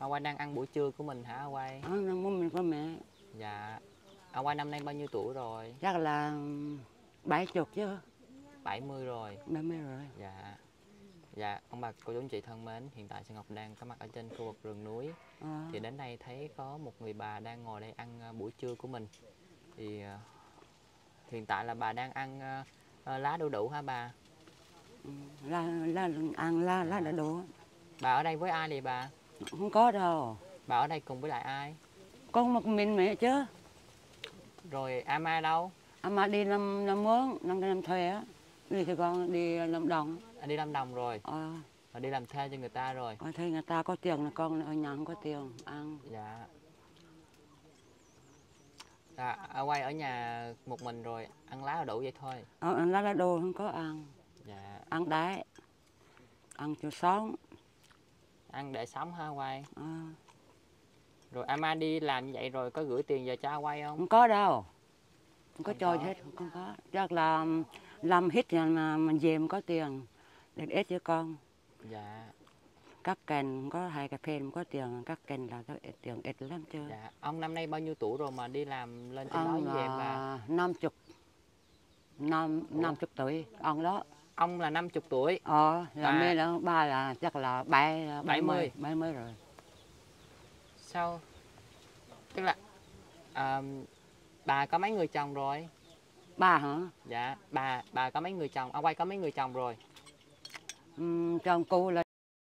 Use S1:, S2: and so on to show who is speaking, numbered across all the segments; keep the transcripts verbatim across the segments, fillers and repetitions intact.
S1: Ông Quay đang ăn buổi trưa của mình hả ông Quay?
S2: Ờ, năm mình có mẹ.
S1: Dạ. Ông Quay năm nay bao nhiêu tuổi rồi?
S2: Chắc là bảy chục chứ.
S1: bảy mươi rồi.
S2: bảy mươi rồi.
S1: Dạ. Dạ, ông bà cô chú anh chị thân mến, hiện tại Sơn Ngọc đang có mặt ở trên khu vực rừng núi.
S2: À.
S1: Thì đến đây thấy có một người bà đang ngồi đây ăn buổi trưa của mình. Thì uh, hiện tại là bà đang ăn uh, uh, lá đu đủ hả bà?
S2: Ừ, lá, lá ăn lá, lá đã đủ.
S1: Bà ở đây với ai vậy bà?
S2: Không có đâu.
S1: Bà ở đây cùng với lại ai?
S2: Con một mình mẹ chứ.
S1: Rồi Ama đâu?
S2: Ama đi làm làm mướn, làm làm thuê á. Đi thì con đi làm đồng.
S1: Anh đi Lâm Đồng rồi.
S2: Ờ.
S1: À, đi làm thuê cho người ta rồi.
S2: Ờ, thấy người ta có tiền là con ở nhà không có tiền ăn.
S1: Dạ. À, à, Quay ở nhà một mình rồi ăn lá đu đủ vậy thôi.
S2: Ờ, lá lá đồ không có ăn.
S1: Dạ.
S2: Ăn đá. Ăn cho sống.
S1: Ăn để sống hả Quay?
S2: Ờ.
S1: Rồi Ama đi làm như vậy rồi có gửi tiền về cho Quay không?
S2: Không có đâu. Không có
S1: Không
S2: cho
S1: có.
S2: hết, không có. Chắc là làm hết mà mình về không có tiền. Để ít cho con.
S1: Dạ.
S2: Các kênh có hai cà phê có tiền, các kênh là có ít tiền ít lắm chứ.
S1: Dạ. Ông năm nay bao nhiêu tuổi rồi mà đi làm lên trên đó
S2: Ông
S1: với em bà?
S2: là năm chục, năm năm chục tuổi, ông đó.
S1: Ông là năm mươi tuổi.
S2: Ờ, là
S1: Bà...
S2: mẹ là ba là chắc là bảy bảy mươi,
S1: mươi.
S2: bảy mươi rồi.
S1: Sao? Tức là à, bà có mấy người chồng rồi?
S2: Ba hả?
S1: Dạ. Bà bà có mấy người chồng? Ông Quay có mấy người chồng rồi?
S2: Uhm, chồng cô là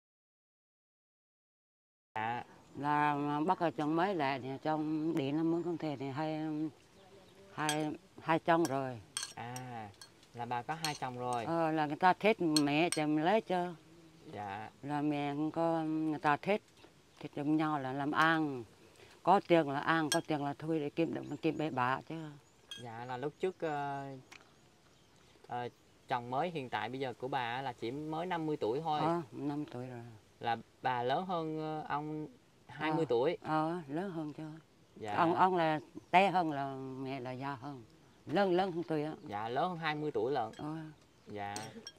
S1: Dạ.
S2: là bắt ở chồng mấy lại thì chồng đi nó muốn không thể thì hai hai hai chồng rồi.
S1: À, là bà có hai chồng rồi.
S2: Ờ, là người ta thích mẹ chồng lấy chứ.
S1: Dạ.
S2: Là mẹ cũng có người ta thích thích chung nhau là làm ăn, có tiền là ăn, có tiền là thôi để kiếm được kiếm bể bạ chứ.
S1: Dạ, là lúc trước uh, uh, chồng mới hiện tại bây giờ của bà là chỉ mới năm mươi tuổi thôi.
S2: Ờ, năm tuổi rồi.
S1: Là bà lớn hơn ông hai mươi
S2: ờ,
S1: tuổi.
S2: Ờ, lớn hơn chứ.
S1: Dạ.
S2: Ông ông là té hơn là mẹ là già hơn. Lớn lớn hơn tôi á.
S1: Dạ, lớn hơn hai mươi tuổi lận.
S2: Ờ.
S1: Dạ.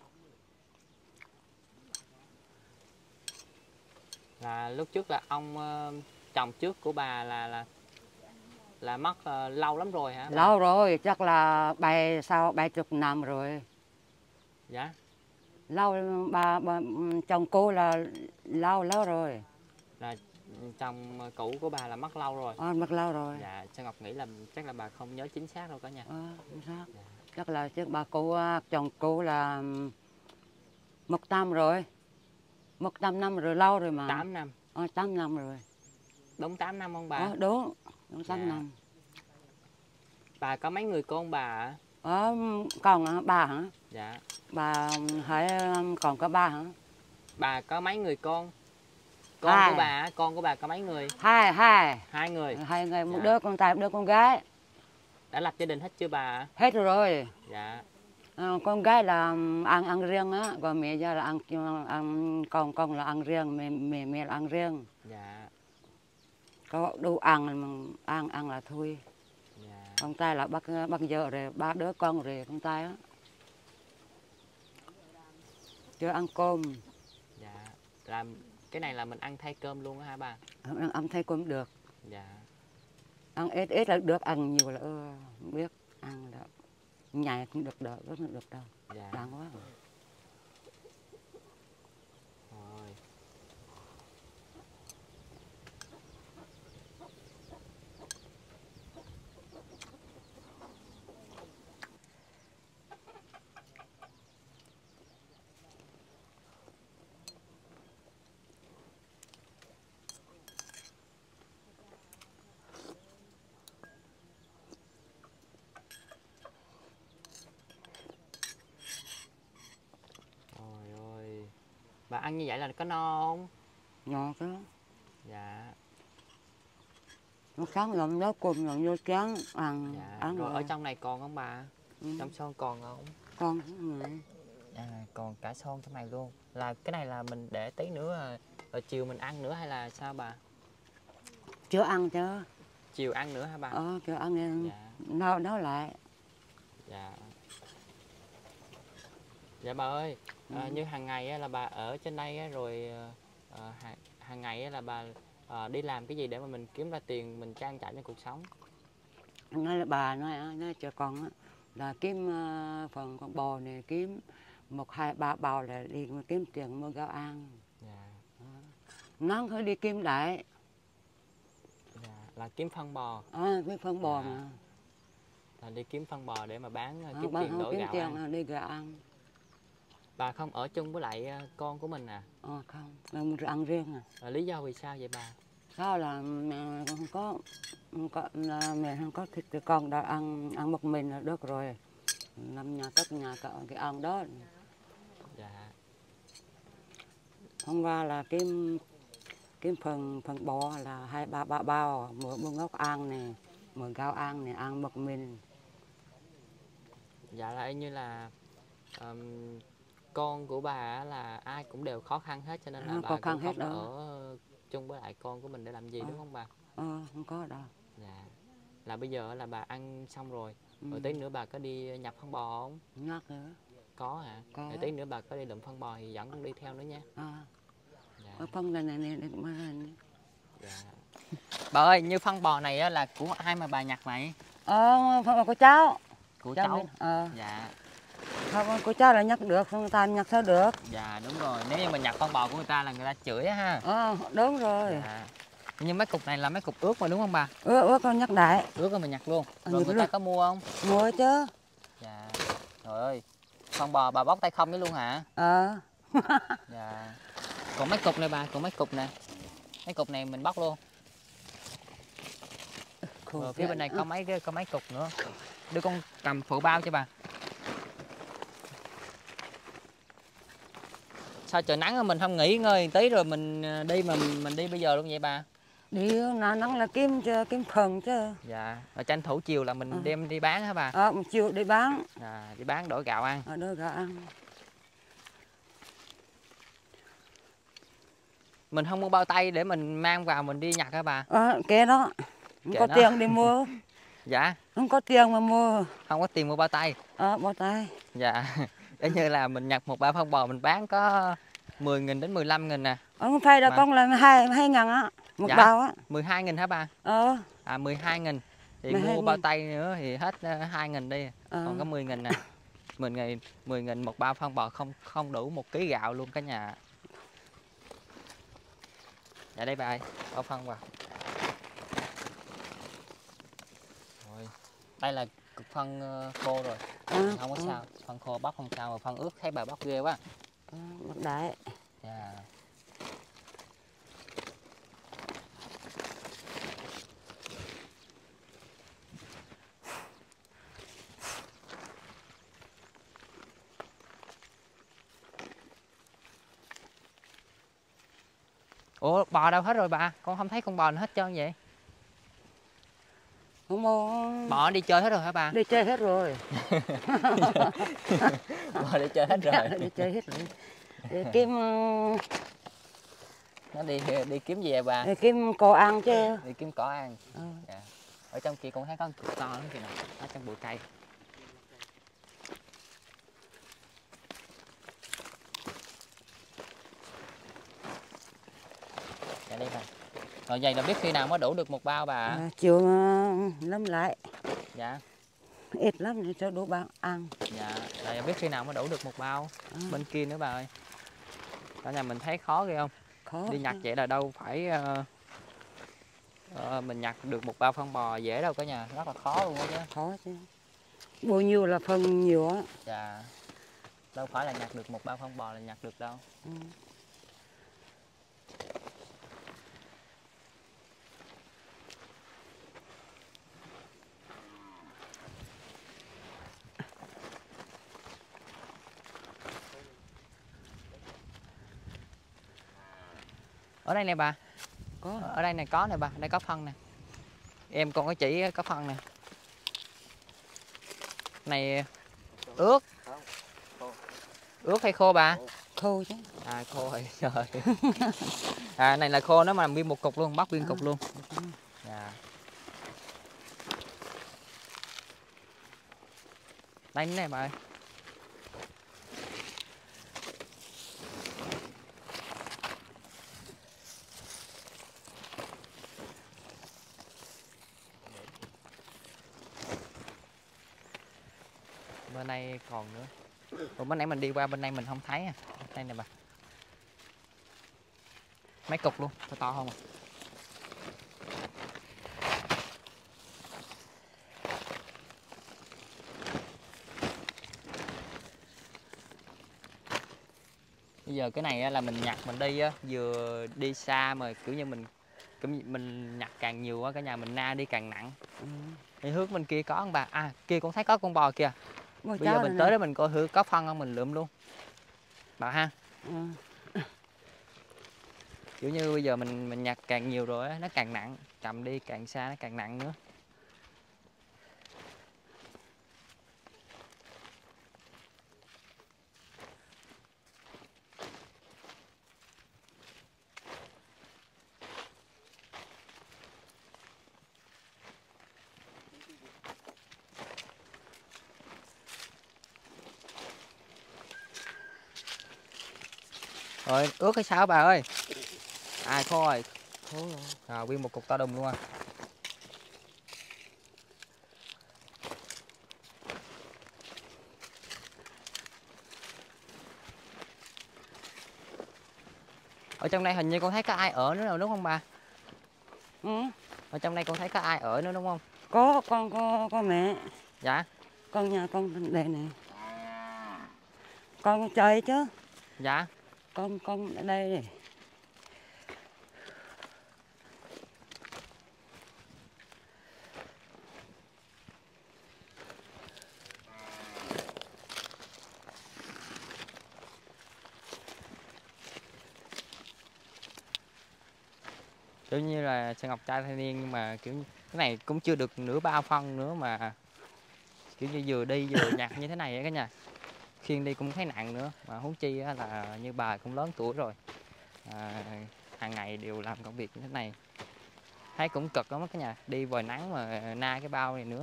S1: Là lúc trước là ông uh, chồng trước của bà là là là mất uh, lâu lắm rồi hả bà?
S2: Lâu rồi, chắc là bảy sau bảy chục năm rồi.
S1: Dạ.
S2: Lâu bà, bà chồng cô là lâu lâu rồi.
S1: Là chồng cũ của bà là mất lâu rồi.
S2: Ờ, mất lâu rồi.
S1: Dạ, Sơn Ngọc nghĩ là chắc là bà không nhớ chính xác đâu cả nhà.
S2: Ờ, chính xác.
S1: Dạ.
S2: Chắc là chắc bà cô chồng cô là một năm rồi. Một trăm năm rồi, lâu rồi mà.
S1: tám năm.
S2: Ờ, tám năm rồi.
S1: Đúng tám năm không bà?
S2: Ờ, đúng, đúng tám
S1: Dạ.
S2: năm.
S1: Bà có mấy người con bà ạ?
S2: Ờ, còn bà hả?
S1: Dạ.
S2: Bà hãy còn có ba hả?
S1: Bà có mấy người con? Con
S2: hai.
S1: của bà, con của bà có mấy người?
S2: Hai, hai.
S1: Hai người.
S2: Hai người, một
S1: Dạ.
S2: đứa con trai, một đứa con gái.
S1: Đã lập gia đình hết chưa bà?
S2: Hết rồi.
S1: Dạ.
S2: À, con gái là ăn ăn riêng á, còn mẹ ra là ăn, ăn con con là ăn riêng, mẹ mẹ mẹ là ăn riêng.
S1: Dạ.
S2: Có đủ ăn ăn ăn là thôi.
S1: Dạ.
S2: Con trai là bắt bắt vợ rồi, ba đứa con rồi con trai á. Chưa ăn cơm.
S1: Dạ. Làm cái này là mình ăn thay cơm luôn á hả bà?
S2: Ăn, ăn thay cơm được.
S1: Dạ.
S2: Ăn ít ít là được, ăn nhiều là ơ, không biết ăn được. Nhảy cũng được đâu, rất là được đâu.
S1: Dạ.
S2: Đáng quá rồi.
S1: Rồi. Ôi ơi. Bà ăn như vậy là có no không?
S2: Ngon chứ.
S1: Dạ.
S2: Nó sáng làm nó cơm làm vô chén ăn.
S1: Dạ.
S2: Ăn
S1: Rồi,
S2: rồi.
S1: ở trong này còn không bà?
S2: Ừ.
S1: Trong son còn không?
S2: Con này.
S1: À, còn cả son trong này luôn. Là cái này là mình để tí nữa rồi chiều mình ăn nữa hay là sao bà?
S2: Chưa ăn chứ.
S1: Chiều ăn nữa hả bà?
S2: Ờ, chưa ăn nên
S1: Dạ.
S2: nấu nấu lại.
S1: Dạ. Dạ bà ơi, à,
S2: Ừ.
S1: như hàng ngày á, là bà ở trên đây á, rồi à, hàng, hàng ngày á, là bà à, đi làm cái gì để mà mình kiếm ra tiền mình trang trải cho cuộc sống?
S2: Nói là bà nói nói cho con á, là kiếm uh, phần con bò này kiếm một hai ba bao là đi mà kiếm tiền mua gạo ăn.
S1: Dạ.
S2: Nắng thôi đi kiếm đại.
S1: Dạ. Là kiếm phân bò.
S2: À, cái phân bò
S1: Dạ.
S2: mà.
S1: Là đi kiếm phân bò để mà bán
S2: À,
S1: kiếm
S2: bán
S1: tiền
S2: không
S1: đổi
S2: kiếm
S1: gạo
S2: tiền
S1: ăn.
S2: à, đi gạo ăn.
S1: Bà không ở chung với lại con của mình à?
S2: À, không, mình ăn riêng à.
S1: À, lý do vì sao vậy bà?
S2: Sao là mẹ không có, không có là mẹ không có thịt thì con đã ăn ăn một mình là được rồi. Năm nhà tất nhà cả cái ăn đó.
S1: Dạ.
S2: Hôm qua là kiếm kiếm phần phần bò là hai ba ba bao mua mua ngốc ăn này, mua gạo ăn này ăn một mình.
S1: Dạ là y như là um, con của bà á là ai cũng đều khó khăn hết cho nên là
S2: À,
S1: bà
S2: khó
S1: cũng
S2: khăn hết
S1: không có
S2: đó.
S1: ở chung với lại con của mình để làm gì,
S2: Ờ.
S1: đúng không bà?
S2: Ờ, không có đâu.
S1: Dạ. Là bây giờ là bà ăn xong rồi,
S2: Ừ.
S1: rồi tí nữa bà có đi nhập phân bò không?
S2: Nhắc nữa.
S1: Có hả?
S2: Có.
S1: Rồi tí nữa bà có đi lượm phân bò thì dẫn con đi theo nữa nha.
S2: À.
S1: Dạ.
S2: Có phân này này này này. này.
S1: Dạ. Bà ơi, như phân bò này á, là của ai mà bà nhặt vậy?
S2: Ờ, phân bò của cháu.
S1: Của
S2: cháu.
S1: cháu.
S2: Ờ.
S1: Dạ.
S2: Phân bò của cháu là nhắc được, không ta nhắc sao được.
S1: Dạ đúng rồi, nếu như mình nhặt phân bò của người ta là người ta chửi á ha.
S2: Ờ, đúng rồi.
S1: Dạ. Nhưng mấy cục này là mấy cục ướt mà đúng không bà?
S2: Ướt ướt con nhắc đại.
S1: Ướt rồi mình nhặt luôn.
S2: À,
S1: Rồi người ta
S2: luôn.
S1: có mua không?
S2: Mua chứ.
S1: Dạ. Trời ơi, phân bò bà bóc tay không đấy luôn hả?
S2: Ờ.
S1: Dạ. Còn mấy cục này bà, còn mấy cục nè. Mấy cục này mình bóc luôn. Rồi phía bên này có mấy cái có mấy cục nữa. Đưa con cầm phụ bao cho bà. Sao trời nắng mình không nghỉ ngơi một tí rồi mình đi mà mình đi bây giờ luôn vậy bà?
S2: Đi nắng là kiếm chứ, kiếm phần chứ.
S1: Dạ. Rồi tranh thủ chiều là mình
S2: À.
S1: đem đi bán hả bà?
S2: Ờ, một chiều đi bán.
S1: À, đi bán đổi gạo ăn.
S2: Ở đó gạo ăn.
S1: Mình không mua bao tay để mình mang vào mình đi nhặt hả bà?
S2: Ờ, kệ đó. Không
S1: Kệ
S2: có
S1: nó.
S2: tiền đi mua.
S1: Dạ.
S2: Không có tiền mà mua.
S1: Không có tiền mua bao tay.
S2: Ờ, bao tay.
S1: Dạ. Để như là mình nhặt một bao phân bò mình bán có mười nghìn đến mười lăm nghìn nè.
S2: Ờ, không phải đâu
S1: Mà...
S2: con là hai hai ngàn á. Một
S1: dạ.
S2: bao á.
S1: mười hai nghìn hả bà?
S2: Ờ.
S1: À mười hai nghìn. Thì
S2: mười hai
S1: mua
S2: nghìn.
S1: bao tay nữa thì hết hai nghìn đi.
S2: Ờ.
S1: Còn có mười nghìn nè. mười nghìn, mười nghìn một bao phân bò không không đủ một ký gạo luôn cả nhà. Dạ đây bà ơi, bao phân vào. Rồi. Đây là cực phân khô rồi.
S2: À,
S1: không có
S2: à.
S1: sao, phân khô bóc không sao mà phân ướt thấy bà bóc ghê quá.
S2: À, đấy.
S1: Dạ. Ủa bò đâu hết rồi bà? Con không thấy con bò nào hết trơn vậy?
S2: Không mua.
S1: Bò đi chơi hết rồi hả bà?
S2: Đi chơi hết rồi.
S1: Bò đi chơi hết rồi.
S2: Đi chơi hết rồi. Đi kiếm
S1: Nó đi đi kiếm gì vậy bà?
S2: đi kiếm cỏ ăn chứ.
S1: Đi kiếm cỏ ăn.
S2: Ờ.
S1: Dạ. Ở trong kia con thấy có con cục to lắm kìa nè, ở trong bụi cây. Dạ đây bà. Rồi vậy là biết khi nào mới đủ được một bao bà?
S2: À, chiều lắm lại.
S1: Dạ.
S2: Ít lắm để cho đủ bao ăn.
S1: Dạ. Rồi biết khi nào mới đủ được một bao?
S2: À.
S1: Bên kia nữa bà ơi. Cả nhà mình thấy khó ghê không?
S2: Khó.
S1: Đi nhặt vậy là đâu phải uh, uh, mình nhặt được một bao phân bò dễ đâu cả nhà, rất là khó luôn đó chứ.
S2: Khó chứ. Bao nhiêu là phân nhiều á.
S1: Dạ. Đâu phải là nhặt được một bao phân bò là nhặt được đâu.
S2: Ừ.
S1: Ở đây nè bà.
S2: Có.
S1: Ở đây này có nè bà, đây có phân nè. Em con có chỉ có phân nè. Này ướt. Ướt hay khô bà?
S2: Khô chứ.
S1: À khô rồi, trời. À này là khô nó mà làm nguyên một cục luôn, bóc nguyên cục luôn. Dạ. Đây nè bà ơi. Bên đây còn nữa. Ủa, bên nãy mình đi qua bên đây mình không thấy à. Đây nè bà. Mấy cục luôn, to to không à. Bây giờ cái này là mình nhặt mình đi á, vừa đi xa mà kiểu như mình kiểu như mình nhặt càng nhiều á, cả nhà mình na đi càng nặng.
S2: Ừ.
S1: Thì hướng bên kia có không bà? À kia cũng thấy có con bò kìa.
S2: Bò
S1: Bây giờ mình tới
S2: này.
S1: đó mình coi thử có phân không mình lượm luôn. Bà ha.
S2: Ừ.
S1: Kiểu như bây giờ mình mình nhặt càng nhiều rồi á, nó càng nặng, cầm đi càng xa nó càng nặng nữa. Rồi ướt hay sao bà ơi? Ai khô rồi.
S2: Khô rồi.
S1: À, nguyên một cục to đùng luôn à. Ở trong đây hình như con thấy có ai ở nữa đâu đúng không bà?
S2: Ừ.
S1: Ở trong đây con thấy có ai ở nữa đúng không?
S2: Có con có có mẹ.
S1: Dạ.
S2: Con nhà con đây này. Con chơi chứ.
S1: Dạ.
S2: Con con ở đây này.
S1: Kiểu như là Sơn Ngọc trai thanh niên nhưng mà kiểu cái này cũng chưa được nửa bao phân nữa mà kiểu như vừa đi vừa nhặt như thế này á cả nhà. Khiêng đi cũng thấy nặng nữa mà huống chi là như bà cũng lớn tuổi rồi. À, hàng ngày đều làm công việc như thế này. Thấy cũng cực lắm cả nhà, đi vòi nắng mà na cái bao này nữa.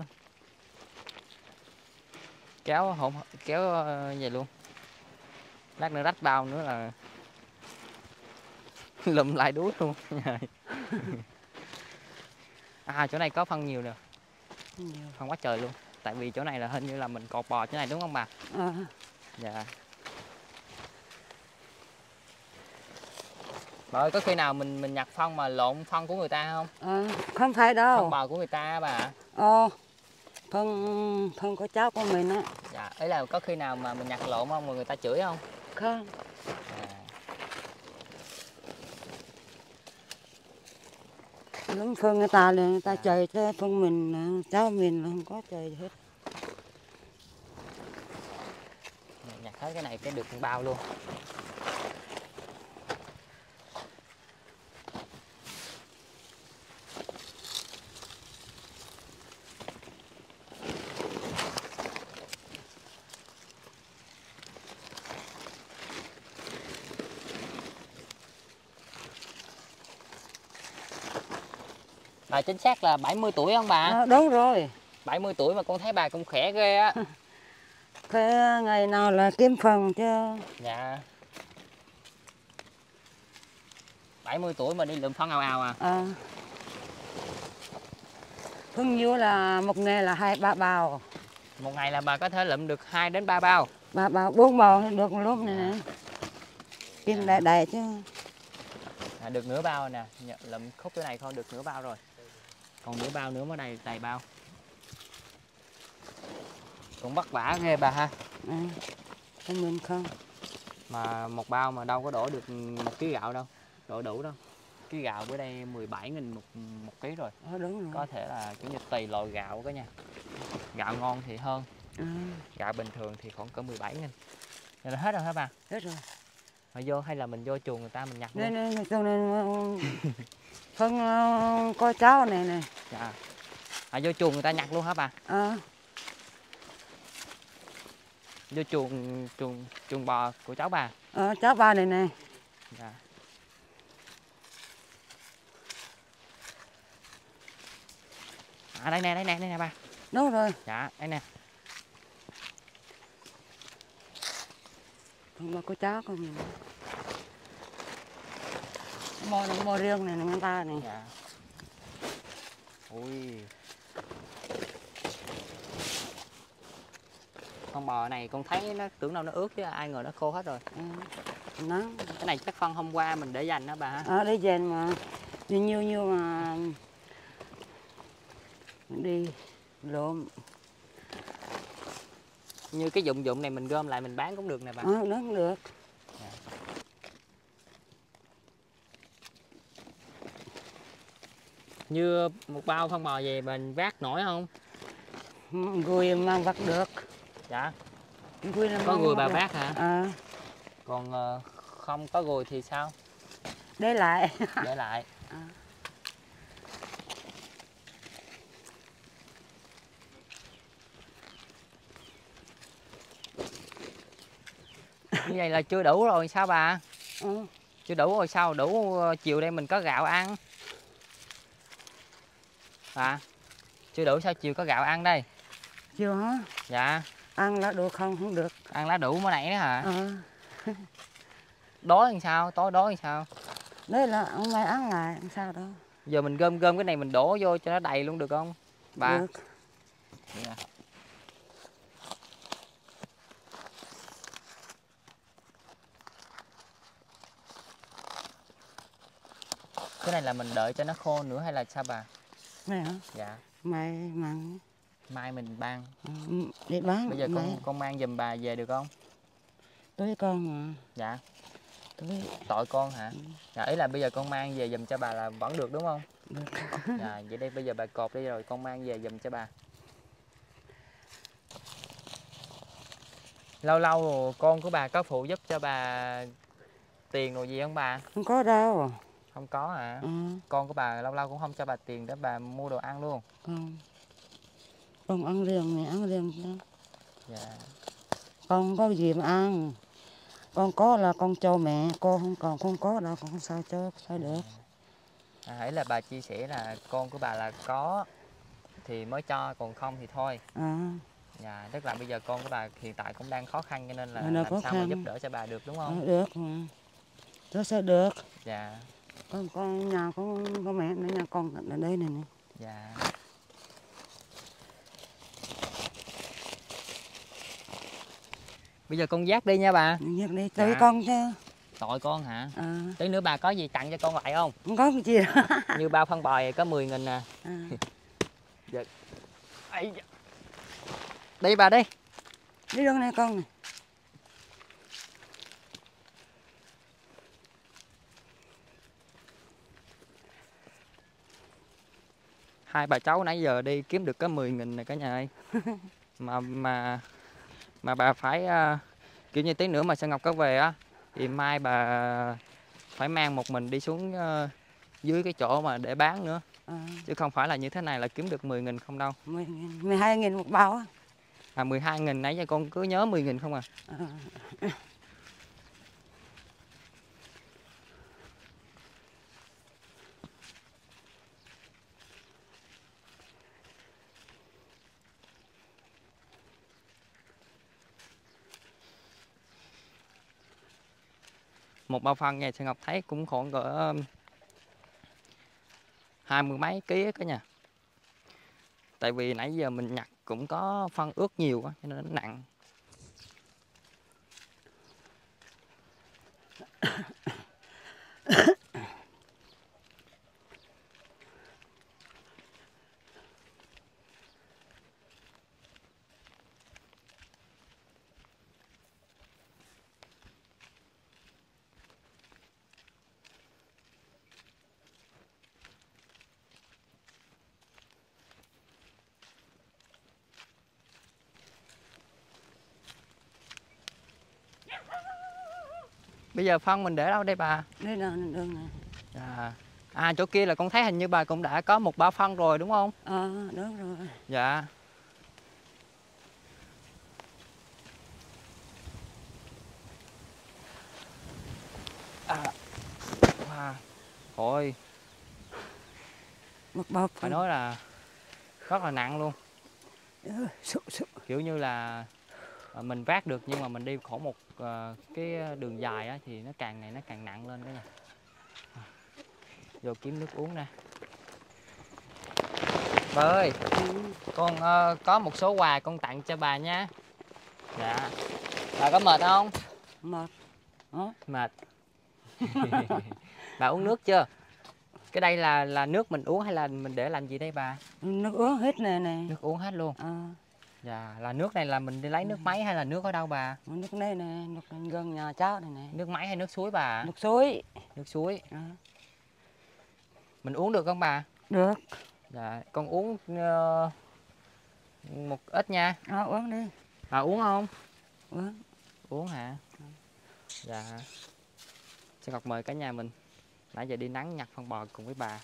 S1: Kéo hổn kéo vậy luôn. Lát nữa rách bao nữa là lụm lại đuối luôn. À chỗ này có phân nhiều nè.
S2: Nhiều.
S1: Phân quá trời luôn. Tại vì chỗ này là hình như là mình cột bò chỗ này đúng không bà?
S2: À.
S1: Dạ. Bà ơi, có khi nào mình mình nhặt phân mà lộn phân của người ta không?
S2: À, không phải đâu.
S1: Phân bò của người ta bà ạ.
S2: Ờ. Phân phân của cháu của mình á.
S1: Dạ, ấy là có khi nào mà mình nhặt lộn không mà người ta chửi không?
S2: Không.
S1: À.
S2: Lắm phân người ta là người ta
S1: À.
S2: chơi thế phân mình cháu mình là không có chơi hết.
S1: Nhặt hết cái này cái được một bao luôn. Bà chính xác là bảy mươi tuổi không bà?
S2: À, đúng rồi.
S1: bảy mươi tuổi mà con thấy bà cũng khỏe ghê á.
S2: Thế ngày nào là kiếm phần chứ.
S1: Dạ. bảy mươi tuổi mà đi lượm phân ào ào à?
S2: À. Phân nhiêu là một ngày là hai ba bao.
S1: Một ngày là bà có thể lượm được hai đến ba bao.
S2: Ba bao bốn bao được một lúc này nè. Kiếm đại đại chứ.
S1: À, được nửa bao nè, lượm khúc cái này thôi được nửa bao rồi. Còn nửa bao nữa mới đầy đầy bao. Cũng vất vả ghê bà ha.
S2: À, không mình không.
S1: Mà một bao mà đâu có đổ được một ký gạo đâu, đổ đủ đâu. Ký gạo bữa đây mười bảy nghìn một một ký rồi.
S2: À, đúng rồi.
S1: Có thể là kiểu như tùy loại gạo đó nha. Gạo ngon thì hơn.
S2: À.
S1: Gạo bình thường thì khoảng cỡ mười bảy nghìn. Rồi là hết rồi hả bà?
S2: Hết rồi.
S1: Rồi vô hay là mình vô chuồng người ta mình nhặt luôn?
S2: Nên nên cho nên phân uh, có cháu này này.
S1: Dạ. À, vô chuồng người ta nhặt luôn hả bà?
S2: À.
S1: Vô chuồng chuồng chuồng bò của cháu bà.
S2: À, cháu ba này này.
S1: Dạ. À đây nè, đây nè, đây nè bà.
S2: Đúng rồi.
S1: Dạ, đây nè.
S2: Không có cháu của mình. Mò này mò riêng này người ta này.
S1: Dạ. Ui. phân bò này con thấy nó tưởng đâu nó ướt chứ ai ngờ nó khô hết rồi.
S2: Ừ. Nắng.
S1: Cái này chắc phân hôm qua mình để dành đó bà ha.
S2: Ở để dành mà đi nhiêu nhiêu mà đi lộn.
S1: Như cái dụng dụng này mình gom lại mình bán cũng được nè bà.
S2: Ờ, nó cũng được.
S1: Dạ. Như một bao phân bò về mình vác nổi không?
S2: Gùi mang vác được.
S1: Dạ.
S2: Gùi là
S1: Có
S2: mang
S1: gùi bà
S2: được.
S1: vác hả?
S2: À.
S1: Còn uh, không có gùi thì sao?
S2: Để lại.
S1: Để lại.
S2: À.
S1: Như vậy là chưa đủ rồi sao bà?
S2: Ừ.
S1: Chưa đủ rồi sao? Đủ chiều đây mình có gạo ăn. Bà, chưa đủ sao chiều có gạo ăn đây?
S2: Chưa hả?
S1: Dạ.
S2: Ăn lá được không? Không được.
S1: Ăn lá đủ mới nãy đó hả?
S2: À.
S1: Đói làm sao? Tối đói làm sao?
S2: Đấy là ông mai ăn lại, không sao đâu.
S1: Giờ mình gom gom cái này mình đổ vô cho nó đầy luôn được không? Bà.
S2: Được.
S1: Yeah. Cái này là mình đợi cho nó khô nữa hay là sao bà?
S2: Này hả?
S1: Dạ.
S2: Mai mang.
S1: Mai mình bán.
S2: Ừ, để bán.
S1: Bây giờ
S2: mai.
S1: con con mang giùm bà về được không?
S2: Tôi với con mà.
S1: Dạ.
S2: Tôi.
S1: Tội con hả?
S2: Ừ.
S1: Dạ, ý là bây giờ con mang về giùm cho bà là vẫn được đúng không?
S2: Được.
S1: Dạ, vậy đây bây giờ bà cột đi rồi con mang về giùm cho bà. Lâu lâu rồi con của bà có phụ giúp cho bà tiền rồi gì không bà?
S2: Không có đâu.
S1: Không có hả?
S2: Ừ.
S1: Con của bà lâu lâu cũng không cho bà tiền để bà mua đồ ăn luôn.
S2: Không. Con ăn riêng, mẹ ăn riêng chứ.
S1: Dạ.
S2: Con có gì mà ăn. Con có là con cho mẹ, con không còn không có đâu, con không sao cho, sao được.
S1: À, hãy là bà chia sẻ là con của bà là có thì mới cho, còn không thì thôi.
S2: À.
S1: Dạ, tức là bây giờ con của bà hiện tại cũng đang khó khăn cho nên là
S2: Nó
S1: làm
S2: khó
S1: sao
S2: khăn.
S1: mà giúp đỡ cho bà được đúng không?
S2: À, được mà. Cho sao được.
S1: Dạ.
S2: Con con nhà có có mẹ nữa, nhà con ở đây này nè.
S1: Dạ. Bây giờ con dắt đi nha bà.
S2: Nhắc đi tới
S1: Dạ.
S2: con chứ.
S1: Tội con hả?
S2: À.
S1: Tí nữa bà có gì tặng cho con lại không?
S2: Không có cái gì đâu.
S1: Như bao phân bò này có mười nghìn nè.
S2: À.
S1: Dạ. Ây da. Đi bà đi.
S2: Đi đâu này con này.
S1: Hai bà cháu nãy giờ đi kiếm được có mười nghìn này cả nhà ơi. mà mà mà bà phải uh, kiểu như tí nữa mà Sơn Ngọc có về á thì mai bà phải mang một mình đi xuống uh, dưới cái chỗ mà để bán nữa. À. Chứ không phải là như thế này là kiếm được mười nghìn không đâu.
S2: mười nghìn, mười hai nghìn một bao á.
S1: À mười hai nghìn nãy giờ con cứ nhớ mười nghìn không à. À. Một bao phân này Sơn Ngọc thấy cũng khoảng cỡ hai mươi mấy ký cả nhà. Tại vì nãy giờ mình nhặt cũng có phân ướt nhiều quá cho nên nó nặng. Bây giờ phân mình để đâu đây bà?
S2: Đây là đường này.
S1: À, à chỗ kia là con thấy hình như bà cũng đã có một bao phân rồi đúng không?
S2: À, đúng rồi.
S1: Dạ. À. Wow. Ôi.
S2: Một bao
S1: phải nói là rất là nặng luôn.
S2: Ừ, sụ, sụ.
S1: Kiểu như là mình vác được nhưng mà mình đi khoảng một uh, cái đường dài á, thì nó càng ngày nó càng nặng lên đó nha. Vô kiếm nước uống nè. Bà ơi, ừ. con uh, có một số quà con tặng cho bà nha. Dạ. Bà có mệt không?
S2: Mệt. Đó.
S1: Mệt. Bà uống nước chưa? Cái đây là là nước mình uống hay là mình để làm gì đây bà?
S2: Nước uống hết nè nè.
S1: Nước uống hết luôn.
S2: À.
S1: Dạ, là nước này là mình đi lấy nước máy hay là nước ở đâu bà?
S2: Nước này nè, nước gần nhà cháu này nè.
S1: Nước máy hay nước suối bà?
S2: Nước suối.
S1: Nước suối.
S2: À.
S1: Mình uống được không bà?
S2: Được.
S1: Dạ, con uống uh, một ít nha.
S2: À, uống đi.
S1: Bà uống không?
S2: Uống.
S1: Uống hả? Dạ. Sơn Ngọc mời cả nhà mình. Nãy giờ đi nắng nhặt phân bò cùng với bà.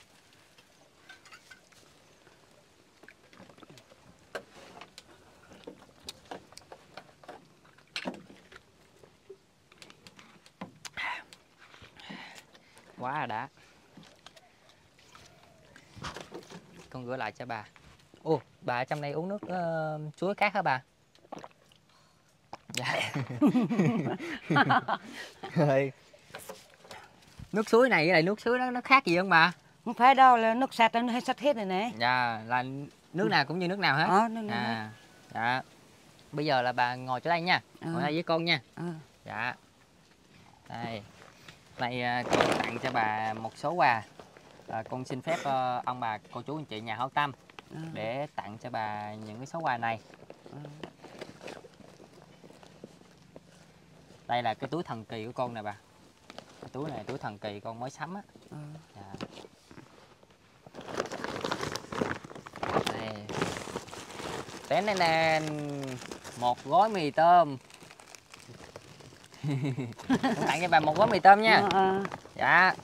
S1: Quá là đã. Con gửi lại cho bà. Ồ, bà ở trong đây uống nước uh, suối khác hả bà? Dạ. Nước suối này với lại nước suối đó nó khác gì không bà?
S2: Không phải đâu, là nước sạch nó hay sạch hết rồi nè.
S1: Dạ, là nước nào cũng như nước nào hết.
S2: Ờ, nước nào
S1: à, dạ. Bây giờ là bà ngồi chỗ đây nha.
S2: À.
S1: Ngồi đây với con nha.
S2: À.
S1: Dạ. Đây. Đây con tặng cho bà một số quà. À, con xin phép uh, ông bà cô chú anh chị nhà hảo tâm
S2: À.
S1: để tặng cho bà những cái số quà này.
S2: À.
S1: Đây là cái túi thần kỳ của con nè bà. Cái túi này túi thần kỳ con mới sắm á.
S2: À.
S1: Dạ. Đây. Tén này nè, một gói mì tôm. Con tặng cho bà một gói mì tôm nha.
S2: À. À.
S1: Dạ.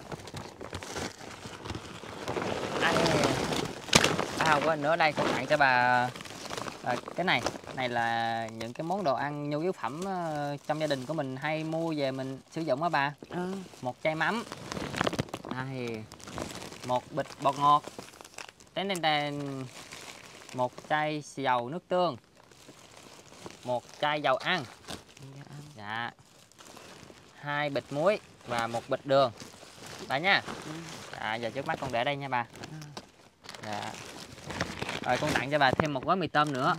S1: À, quên nữa, đây con tặng cho bà à, cái này. Cái này là những cái món đồ ăn nhu yếu phẩm uh, trong gia đình của mình hay mua về mình sử dụng á bà.
S2: À.
S1: Một chai mắm. Đây. Một bịch bột ngọt. Tên tên tên. Một chai dầu nước tương. Một chai dầu ăn. Dạ. Hai bịch muối và một bịch đường. Bà nha. À, giờ trước mắt con để đây nha bà. Dạ. Rồi con tặng cho bà thêm một gói mì tôm nữa.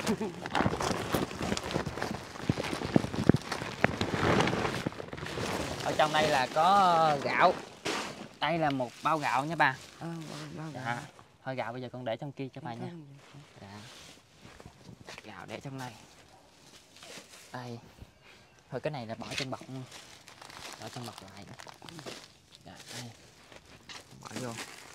S1: Ở trong đây là có gạo. Đây là một bao gạo nha bà. Dạ. Thôi gạo bây giờ con để trong kia cho bà nha. Dạ. Gạo để trong này. Đây. Thôi cái này là bỏ trong bọc. Bỏ trong bọc lại. Dạ, đây. Bỏ vô.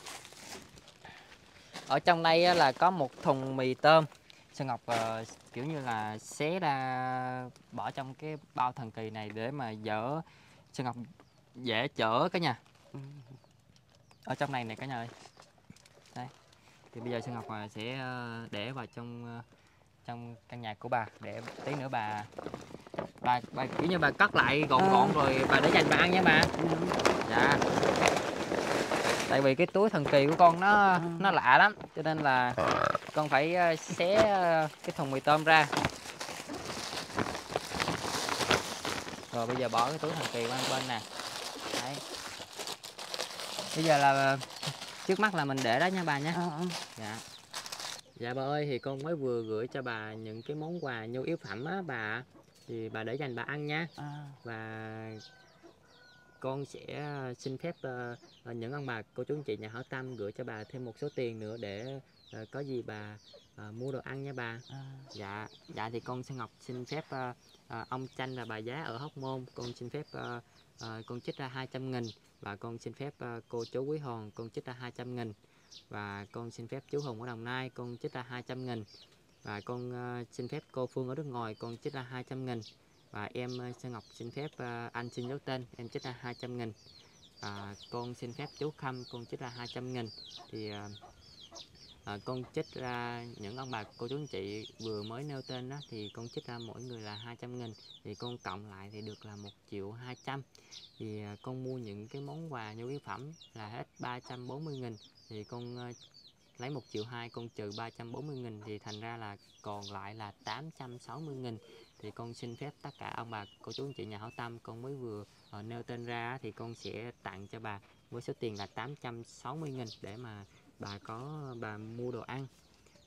S1: Ở trong đây là có một thùng mì tôm. Sơn Ngọc uh, kiểu như là xé ra bỏ trong cái bao thần kỳ này để mà dỡ Sơn Ngọc dễ chở cả nhà. Ở trong này này cả nhà ơi. Đây. Thì bây giờ Sơn Ngọc sẽ để vào trong trong căn nhà của bà để tí nữa bà bà, bà kiểu như bà cất lại gọn à. gọn rồi bà để dành bà ăn nha bà. Dạ. Tại vì cái túi thần kỳ của con nó nó lạ lắm cho nên là con phải xé cái thùng mì tôm ra. Rồi bây giờ bỏ cái túi thần kỳ qua bên nè. Đấy. Bây giờ là trước mắt là mình để đó nha bà nhé. Dạ. Dạ bà ơi, thì con mới vừa gửi cho bà những cái món quà nhu yếu phẩm á bà. Thì bà để dành bà ăn nha. Và con sẽ xin phép uh, những ông bà cô chú anh chị nhà hảo tâm gửi cho bà thêm một số tiền nữa để uh, có gì bà uh, mua đồ ăn nha bà. À. Dạ, dạ thì con Sơn Ngọc xin phép uh, uh, ông Chanh và bà Giá ở Hóc Môn, con xin phép uh, uh, con trích ra hai trăm nghìn. Và con xin phép uh, cô chú Quý Hòn, con trích ra hai trăm nghìn. Và con xin phép chú Hùng ở Đồng Nai, con trích ra hai trăm nghìn. Và con uh, xin phép cô Phương ở nước ngoài, con trích ra hai trăm nghìn. Và em Sơn Ngọc xin phép uh, anh xin dấu tên, em trích ra hai trăm nghìn. À, con xin phép chú Khâm, con trích ra hai trăm nghìn. Thì uh, uh, con trích ra những ông bà cô chú anh chị vừa mới nêu tên đó, thì con trích ra mỗi người là hai trăm nghìn. Thì con cộng lại thì được là một triệu hai trăm. Thì uh, con mua những cái món quà nhu yếu phẩm là hết ba trăm bốn mươi nghìn. Thì con uh, lấy một triệu hai, con trừ ba trăm bốn mươi nghìn thì thành ra là còn lại là tám trăm sáu mươi nghìn. Thì con xin phép tất cả ông bà cô chú anh chị nhà hảo tâm con mới vừa uh, nêu tên ra thì con sẽ tặng cho bà với số tiền là tám trăm sáu mươi nghìn để mà bà có bà mua đồ ăn.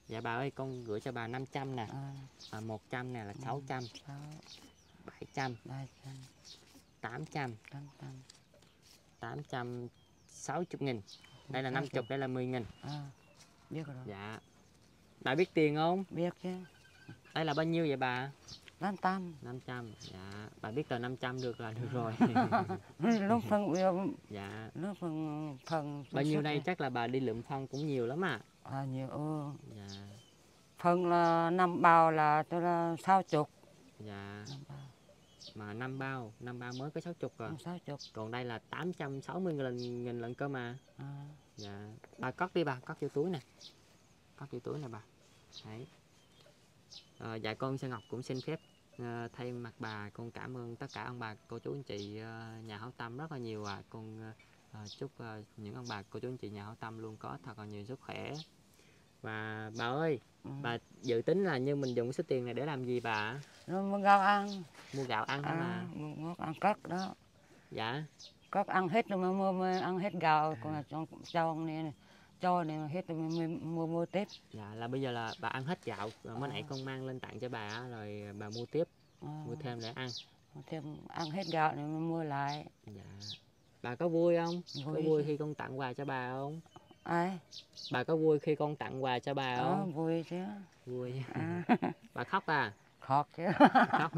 S1: Dạ bà ơi, con gửi cho bà năm trăm nè,
S2: À,
S1: à, một trăm nè là
S2: ừ,
S1: sáu trăm,
S2: sáu,
S1: bảy trăm,
S2: ba trăm,
S1: tám trăm,
S2: tám trăm,
S1: tám trăm sáu mươi nghìn. Đây là
S2: sáu
S1: năm mươi,
S2: chục.
S1: đây là mười nghìn.
S2: À, biết rồi.
S1: Dạ. Bà biết tiền không?
S2: Biết chứ.
S1: Đây là bao nhiêu vậy bà?
S2: Năm trăm.
S1: năm trăm. Dạ. Bà biết tờ năm trăm được là được rồi.
S2: Lúc phân yêu,
S1: Dạ.
S2: lúc phân phân
S1: Bao nhiêu đây chắc là bà đi lượm phân cũng nhiều lắm à.
S2: À, nhiều. Ừ.
S1: Dạ.
S2: Phân là năm bao là tôi là sáu chục.
S1: Dạ.
S2: Năm bao.
S1: Mà năm bao, năm bao mới có sáu chục à.
S2: Sáu chục.
S1: Còn đây là tám trăm sáu mươi nghìn, nghìn lận cơ mà.
S2: À.
S1: Dạ. Bà cất đi bà, cất vô túi nè. Cất vô túi nè bà. Đấy. À, dạ con Sơn Ngọc cũng xin phép uh, thay mặt bà con cảm ơn tất cả ông bà cô chú anh chị uh, nhà hảo tâm rất là nhiều à. Con uh, chúc uh, những ông bà cô chú anh chị nhà hảo tâm luôn có thật là nhiều sức khỏe. Và bà ơi,
S2: Ừ.
S1: bà dự tính là như mình dùng số tiền này để làm gì bà?
S2: Nó mua gạo ăn.
S1: Mua gạo ăn hả
S2: À,
S1: bà?
S2: mua ăn cất đó.
S1: Dạ.
S2: Cất ăn hết rồi mà mua, mua ăn hết gạo,
S1: À.
S2: còn là cho cho này cho này mà hết rồi mua mua, mua tiếp.
S1: Dạ là bây giờ là bà ăn hết gạo rồi mới
S2: À.
S1: nãy con mang lên tặng cho bà á, rồi bà mua tiếp,
S2: À.
S1: mua thêm để ăn.
S2: Thêm ăn hết gạo này mới mua lại.
S1: Dạ. Bà có vui không?
S2: Vui
S1: Có vui
S2: chứ.
S1: khi con tặng quà cho bà không?
S2: Ai?
S1: Bà có vui khi con tặng quà cho bà
S2: Ờ,
S1: không?
S2: vui chứ.
S1: Vui.
S2: À.
S1: Bà khóc à?
S2: Khóc chứ.
S1: Khóc.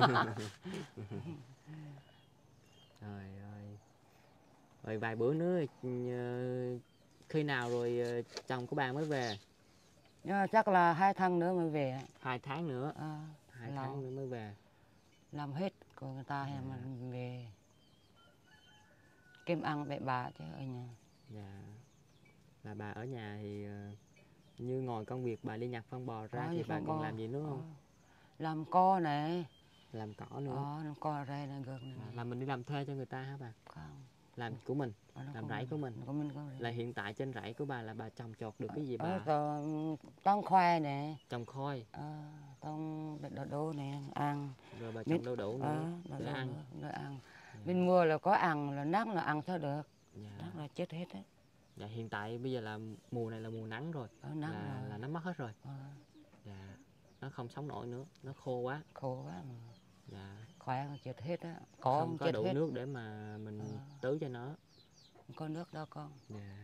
S1: Trời ơi. Rồi vài bữa nữa ờ, khi nào rồi ờ, chồng của bà mới về?
S2: Nhưng mà chắc là hai tháng nữa mới về.
S1: Hai tháng nữa.
S2: À,
S1: Hai
S2: làm,
S1: tháng nữa mới về.
S2: làm hết của người ta hay
S1: Dạ.
S2: mà về kiếm ăn với bà chứ ở nhà.
S1: Dạ. Là bà ở nhà thì ờ, như ngoài công việc bà đi nhặt phân bò ra
S2: Ờ,
S1: thì
S2: đi
S1: bà
S2: phân
S1: còn
S2: bò.
S1: làm gì nữa không?
S2: Ờ, làm co này.
S1: Làm cỏ nữa.
S2: Ờ, làm co ra này gừng
S1: À,
S2: này.
S1: là mình đi làm thuê cho người ta hả bà?
S2: Không.
S1: Làm của mình,
S2: Ờ, nó
S1: làm
S2: có
S1: rẫy của mình.
S2: Của mình có
S1: Là hiện tại trên rẫy của bà là bà trồng trọt được cái gì
S2: Ờ,
S1: bà?
S2: còn tông khoai này.
S1: Trồng khoai.
S2: Ờ, tông đậu đỗ này ăn.
S1: Rồi bà
S2: Biết-
S1: trồng đu đủ nữa
S2: Ờ, đậu
S1: để
S2: đỗ
S1: ăn.
S2: nữa, để ăn.
S1: Dạ.
S2: Mình mua là có ăn là nắng là ăn thôi được.
S1: Dạ.
S2: Nắng là chết hết đấy.
S1: Dạ hiện tại bây giờ là mùa này là mùa nắng rồi.
S2: Ở nắng
S1: là,
S2: rồi.
S1: là nó mất hết rồi.
S2: Ờ,
S1: Dạ. Nó không sống nổi nữa, nó khô quá.
S2: khô quá mà.
S1: Dạ.
S2: Khỏe mà chết hết á. Có
S1: Không có
S2: chết
S1: đủ
S2: hết.
S1: nước để mà mình
S2: Ờ.
S1: tưới cho nó.
S2: Không có nước đâu con.
S1: Dạ.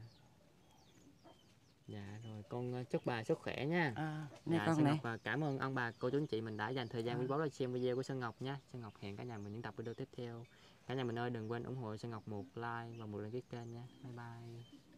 S1: Dạ rồi con ờ, chúc bà sức khỏe nha.
S2: À, này
S1: Dạ,
S2: con
S1: Sơn
S2: này.
S1: Ngọc và cảm ơn ông bà cô chú anh chị mình đã dành thời gian
S2: À.
S1: quý báu để xem video của Sơn Ngọc nha. Sơn Ngọc hẹn cả nhà mình những tập video tiếp theo. Cả nhà mình ơi đừng quên ủng hộ Sơn Ngọc một like và một đăng ký kênh nha. Bye bye.